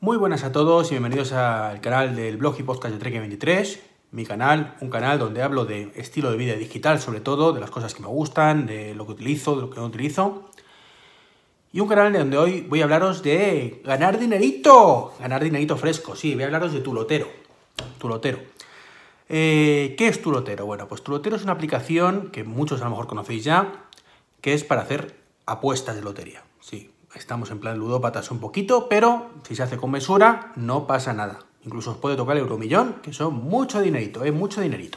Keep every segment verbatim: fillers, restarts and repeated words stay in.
Muy buenas a todos y bienvenidos al canal del blog y podcast de Trek veintitrés, mi canal, un canal donde hablo de estilo de vida digital, sobre todo, de las cosas que me gustan, de lo que utilizo, de lo que no utilizo. Y un canal donde hoy voy a hablaros de ganar dinerito, ganar dinerito fresco, sí, voy a hablaros de Tulotero. Tulotero. Eh, ¿Qué es Tulotero? Bueno, pues Tulotero es una aplicación que muchos a lo mejor conocéis ya, que es para hacer apuestas de lotería, sí. Estamos en plan ludópatas un poquito, pero si se hace con mesura, no pasa nada. Incluso os puede tocar el euromillón, que son mucho dinerito, ¿eh? Mucho dinerito.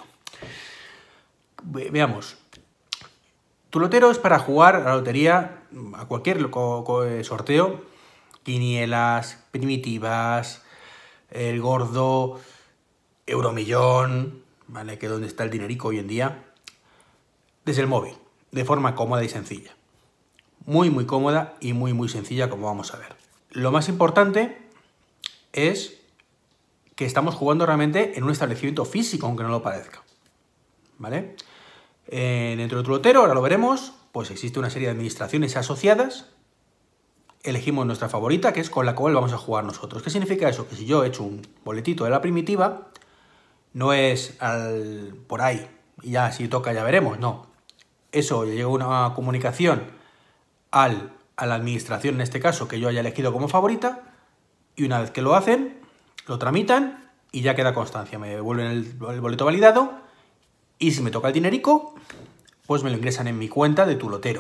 Ve veamos. Tulotero es para jugar a la lotería, a cualquier sorteo, quinielas, primitivas, el gordo, euromillón, ¿vale? Que es donde está el dinerico hoy en día, desde el móvil, de forma cómoda y sencilla. Muy, muy cómoda y muy, muy sencilla, como vamos a ver. Lo más importante es que estamos jugando realmente en un establecimiento físico, aunque no lo parezca, ¿vale? Eh, dentro de Tulotero, ahora lo veremos, pues existe una serie de administraciones asociadas. Elegimos nuestra favorita, que es con la cual vamos a jugar nosotros. ¿Qué significa eso? Que si yo he hecho un boletito de la primitiva, no es al, por ahí, y ya si toca ya veremos, no. Eso, llega una comunicación Al, a la administración, en este caso, que yo haya elegido como favorita, y una vez que lo hacen, lo tramitan y ya queda constancia. Me devuelven el, el boleto validado y si me toca el dinerico, pues me lo ingresan en mi cuenta de Tulotero.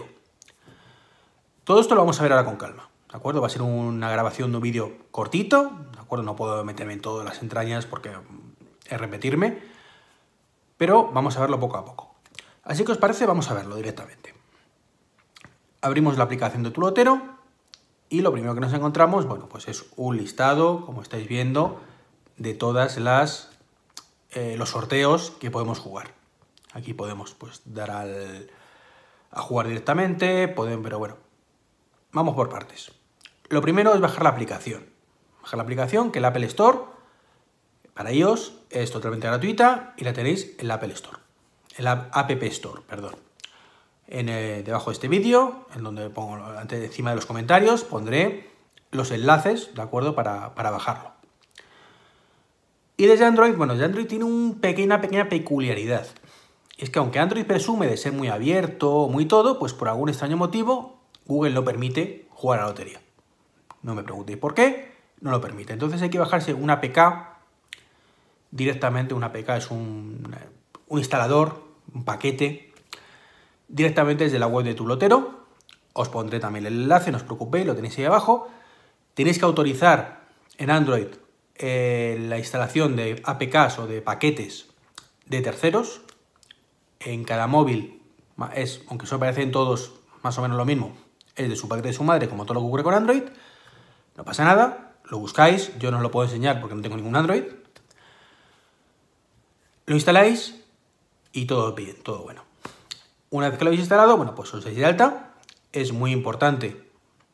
Todo esto lo vamos a ver ahora con calma, ¿de acuerdo? Va a ser una grabación de un vídeo cortito, ¿de acuerdo? No puedo meterme en todas las entrañas porque es repetirme, pero vamos a verlo poco a poco. Así que os parece, vamos a verlo directamente. Abrimos la aplicación de Tulotero y lo primero que nos encontramos, bueno, pues es un listado, como estáis viendo, de todas las eh, los sorteos que podemos jugar. Aquí podemos pues dar al, a jugar directamente, pueden, pero bueno, vamos por partes. Lo primero es bajar la aplicación. Bajar la aplicación, que el Apple Store, para iOS, es totalmente gratuita y la tenéis en la Apple Store, en la App Store, perdón. En el, debajo de este vídeo, en donde pongo ante, encima de los comentarios, pondré los enlaces, ¿de acuerdo? Para, para bajarlo. Y desde Android, bueno, desde Android tiene un pequeña, una pequeña peculiaridad. Es que aunque Android presume de ser muy abierto, muy todo, pues por algún extraño motivo, Google no permite jugar a la lotería. No me preguntéis por qué, no lo permite. Entonces hay que bajarse una A P K directamente. Una A P K es un, un instalador, un paquete, directamente desde la web de Tulotero. Os pondré también el enlace, no os preocupéis, lo tenéis ahí abajo. Tenéis que autorizar en Android eh, la instalación de A P Ks o de paquetes de terceros. En cada móvil, es, aunque eso parecen todos más o menos lo mismo, es de su padre y de su madre, como todo lo que ocurre con Android. No pasa nada, lo buscáis, yo no os lo puedo enseñar porque no tengo ningún Android. Lo instaláis y todo bien, todo bueno. Una vez que lo habéis instalado, bueno, pues os dais de alta. Es muy importante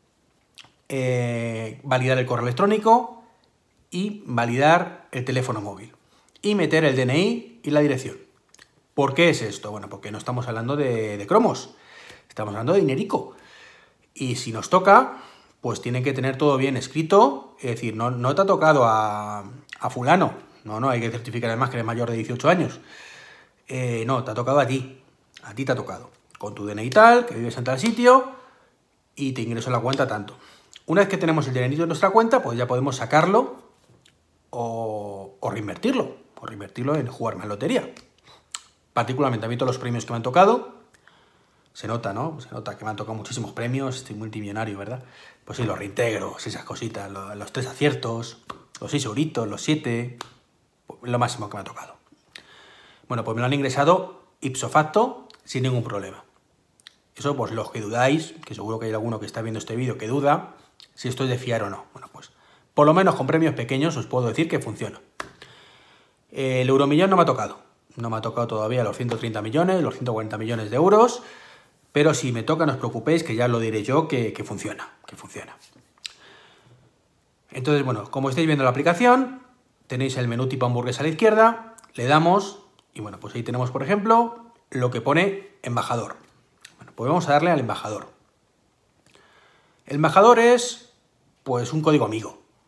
eh, validar el correo electrónico y validar el teléfono móvil. Y meter el D N I y la dirección. ¿Por qué es esto? Bueno, porque no estamos hablando de, de cromos. Estamos hablando de dinerico. Y si nos toca, pues tiene que tener todo bien escrito. Es decir, no, no te ha tocado a, a fulano. No, no, hay que certificar además que eres mayor de dieciocho años. Eh, no, te ha tocado a ti. A ti te ha tocado, con tu D N I tal, que vives en tal sitio, y te ingreso en la cuenta tanto. Una vez que tenemos el D N I en nuestra cuenta, pues ya podemos sacarlo o, o reinvertirlo, o reinvertirlo en jugarme en lotería. Particularmente a mí todos los premios que me han tocado, se nota, ¿no? Se nota que me han tocado muchísimos premios, estoy multimillonario, ¿verdad? Pues sí, los reintegros, esas cositas, los, los tres aciertos, los seis euritos, los siete, pues lo máximo que me ha tocado. Bueno, pues me lo han ingresado ipso facto, sin ningún problema. Eso, pues los que dudáis, que seguro que hay alguno que está viendo este vídeo que duda si esto es de fiar o no. Bueno, pues por lo menos con premios pequeños os puedo decir que funciona. El euromillón no me ha tocado. No me ha tocado todavía los ciento treinta millones, los ciento cuarenta millones de euros. Pero si me toca, no os preocupéis, que ya lo diré yo que, que funciona. Que funciona. Entonces, bueno, como estáis viendo la aplicación, tenéis el menú tipo hamburguesa a la izquierda. Le damos y bueno, pues ahí tenemos, por ejemplo, lo que pone embajador. Bueno, pues vamos a darle al embajador. El embajador es, pues, un código amigo.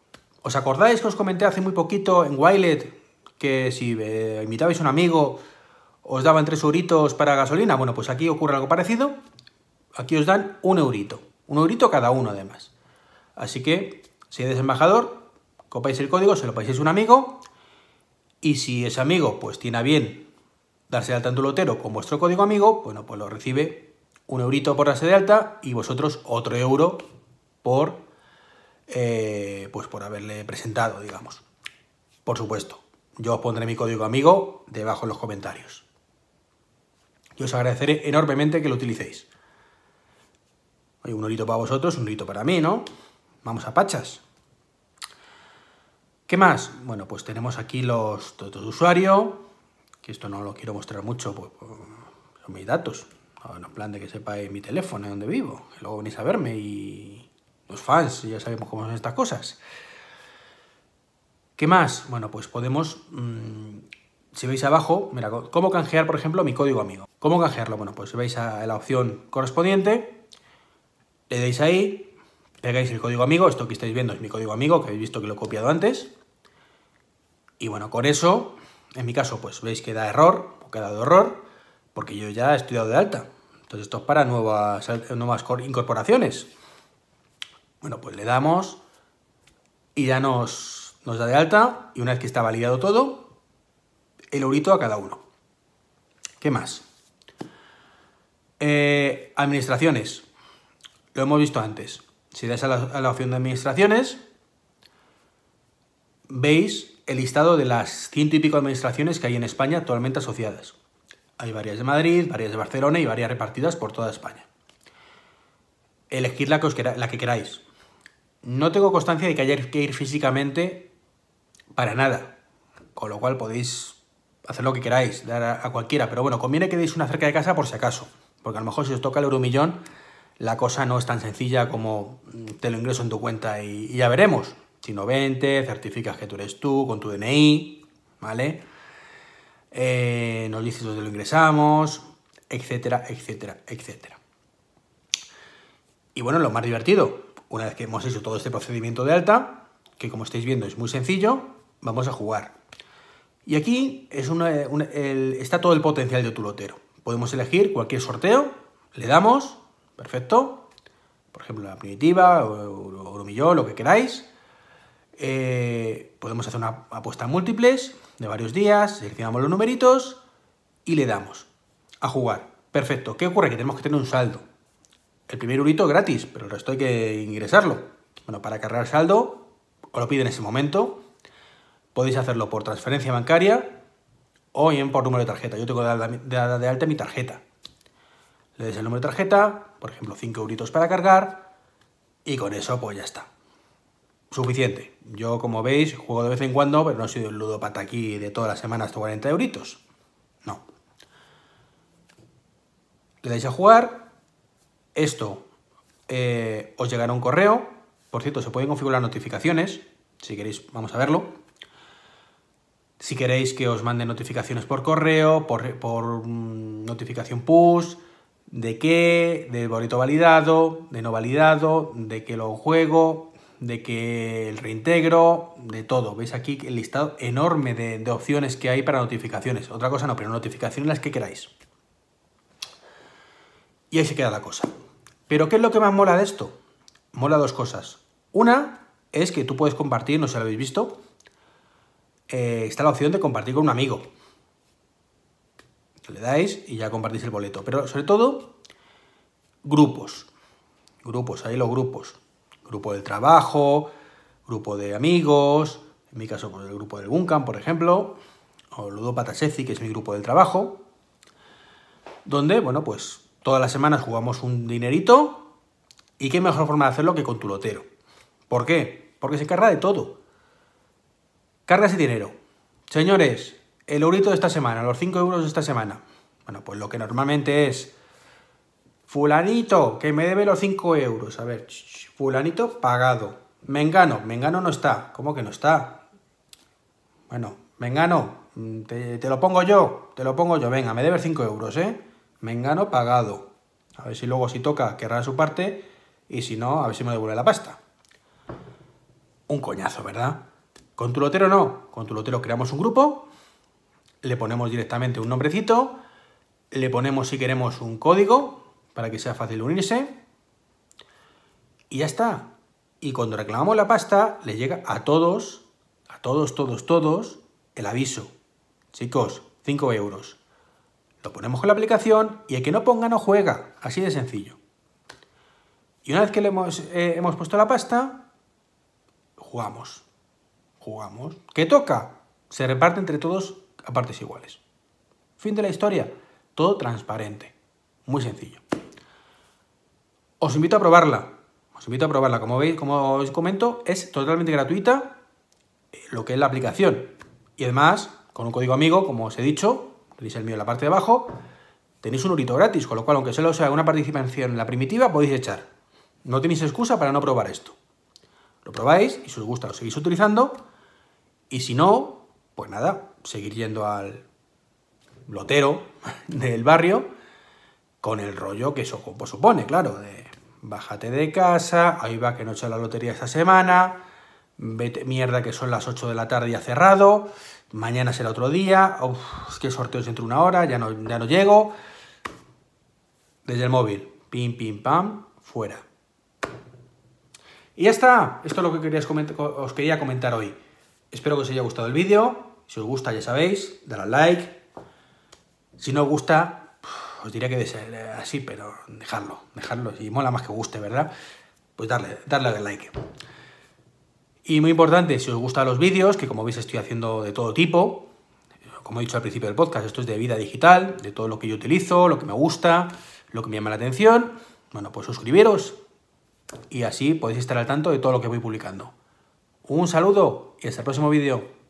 ¿Os acordáis que os comenté hace muy poquito en Wilet que si eh, invitabais a un amigo os daban tres euritos para gasolina? Bueno, pues aquí ocurre algo parecido. Aquí os dan un eurito. Un eurito cada uno, además. Así que, si eres embajador, copiáis el código, se lo paséis a un amigo. Y si ese amigo pues tiene a bien darse de alta en tu lotero con vuestro código amigo, bueno, pues lo recibe un eurito por darse de alta y vosotros otro euro por, eh, pues por haberle presentado, digamos. Por supuesto, yo os pondré mi código amigo debajo en los comentarios. Yo os agradeceré enormemente que lo utilicéis. Hay un eurito para vosotros, un eurito para mí, ¿no? Vamos a pachas. ¿Qué más? Bueno, pues tenemos aquí los datos de usuario, que esto no lo quiero mostrar mucho, pues, pues son mis datos. No, no en plan de que sepáis mi teléfono, donde vivo, que luego venís a verme y los fans, ya sabemos cómo son estas cosas. ¿Qué más? Bueno, pues podemos, mmm, si veis abajo, mira, cómo canjear, por ejemplo, mi código amigo. ¿Cómo canjearlo? Bueno, pues si veis a la opción correspondiente, le dais ahí, pegáis el código amigo, esto que estáis viendo es mi código amigo, que habéis visto que lo he copiado antes. Y bueno, con eso, en mi caso, pues veis que da error, o que ha dado error, porque yo ya he estudiado de alta. Entonces esto es para nuevas, nuevas incorporaciones. Bueno, pues le damos y ya nos, nos da de alta, y una vez que está validado todo, el eurito a cada uno. ¿Qué más? Eh, administraciones. Lo hemos visto antes. Si dais a la, a la opción de administraciones, veis el listado de las ciento y pico administraciones que hay en España actualmente asociadas. Hay varias de Madrid, varias de Barcelona y varias repartidas por toda España. Elegid la que, os quera, la que queráis. No tengo constancia de que haya que ir físicamente para nada, con lo cual podéis hacer lo que queráis, dar a, a cualquiera, pero bueno, conviene que deis una cerca de casa por si acaso, porque a lo mejor si os toca el euromillón, la cosa no es tan sencilla como te lo ingreso en tu cuenta y, y ya veremos. Sino vente, certificas que tú eres tú, con tu D N I, ¿vale? Eh, nos dices dónde lo ingresamos, etcétera, etcétera, etcétera. Y bueno, lo más divertido, una vez que hemos hecho todo este procedimiento de alta, que como estáis viendo es muy sencillo, vamos a jugar. Y aquí es una, una, el, está todo el potencial de tu lotero. Podemos elegir cualquier sorteo, le damos, perfecto, por ejemplo la primitiva, o euromillón, lo que queráis. Eh, podemos hacer una apuesta múltiples de varios días, seleccionamos los numeritos y le damos a jugar. Perfecto. ¿Qué ocurre? Que tenemos que tener un saldo. El primer eurito gratis, pero el resto hay que ingresarlo. Bueno, para cargar saldo, os lo pide en ese momento. Podéis hacerlo por transferencia bancaria o bien por número de tarjeta. Yo tengo de alta, de, de alta mi tarjeta. Le des el número de tarjeta, por ejemplo, cinco euritos para cargar y con eso pues ya está. Suficiente. Yo, como veis, juego de vez en cuando, pero no soy el ludópata aquí de todas las semanas hasta cuarenta euritos. No. Le dais a jugar. Esto eh, os llegará un correo. Por cierto, se pueden configurar notificaciones. Si queréis, vamos a verlo. Si queréis que os manden notificaciones por correo, por, por um, notificación push, de qué, de boleto validado, de no validado, de que lo juego, de que el reintegro, de todo. Veis aquí el listado enorme de, de opciones que hay para notificaciones. Otra cosa no, pero notificaciones las que queráis. Y ahí se queda la cosa. ¿Pero qué es lo que más mola de esto? Mola dos cosas. Una es que tú puedes compartir, no sé si lo habéis visto, eh, está la opción de compartir con un amigo. Le dais y ya compartís el boleto. Pero sobre todo, grupos. Grupos, ahí los grupos. Grupo del trabajo, grupo de amigos, en mi caso pues el grupo del Buncam, por ejemplo, o Ludópata Sexy, que es mi grupo del trabajo, donde, bueno, pues todas las semanas jugamos un dinerito, y qué mejor forma de hacerlo que con tu lotero. ¿Por qué? Porque se carga de todo. Carga ese dinero. Señores, el eurito de esta semana, los cinco euros de esta semana. Bueno, pues lo que normalmente es fulanito, que me debe los cinco euros. A ver, fulanito pagado. Mengano, Mengano no está. ¿Cómo que no está? Bueno, Mengano, te, te lo pongo yo, te lo pongo yo. Venga, me debe cinco euros, ¿eh? Mengano pagado. A ver si luego si toca querrá su parte y si no, a ver si me devuelve la pasta. un coñazo, ¿verdad? Con tu lotero no. Con tu lotero creamos un grupo, le ponemos directamente un nombrecito, le ponemos si queremos un código para que sea fácil unirse y ya está. Y cuando reclamamos la pasta, le llega a todos, a todos, todos, todos, el aviso. Chicos, cinco euros. Lo ponemos con la aplicación y el que no ponga no juega. Así de sencillo. Y una vez que le hemos, eh, hemos puesto la pasta, jugamos. Jugamos. ¿Qué toca? Se reparte entre todos a partes iguales. Fin de la historia. Todo transparente. Muy sencillo. Os invito a probarla. Os invito a probarla. Como veis, como os comento, es totalmente gratuita lo que es la aplicación. Y además, con un código amigo, como os he dicho, tenéis el mío en la parte de abajo, tenéis un eurito gratis, con lo cual, aunque solo sea una participación en la primitiva, podéis echar. No tenéis excusa para no probar esto. Lo probáis y si os gusta lo seguís utilizando. Y si no, pues nada, seguir yendo al lotero del barrio con el rollo que eso pues, supone, claro, de bájate de casa, ahí va que no he hecho la lotería esta semana, vete mierda que son las ocho de la tarde y ha cerrado, mañana será otro día, uf, es que sorteos dentro de una hora, ya no, ya no llego. Desde el móvil, pim, pim, pam, fuera. Y ya está, esto es lo que querías comentar, os quería comentar hoy. Espero que os haya gustado el vídeo, si os gusta ya sabéis, dale al like. Si no os gusta, os diría que así, pero dejadlo, dejadlo, si mola más que os guste, ¿verdad? Pues darle, darle al like. Y muy importante, si os gustan los vídeos, que como veis estoy haciendo de todo tipo, como he dicho al principio del podcast, esto es de vida digital, de todo lo que yo utilizo, lo que me gusta, lo que me llama la atención, bueno, pues suscribiros y así podéis estar al tanto de todo lo que voy publicando. Un saludo y hasta el próximo vídeo.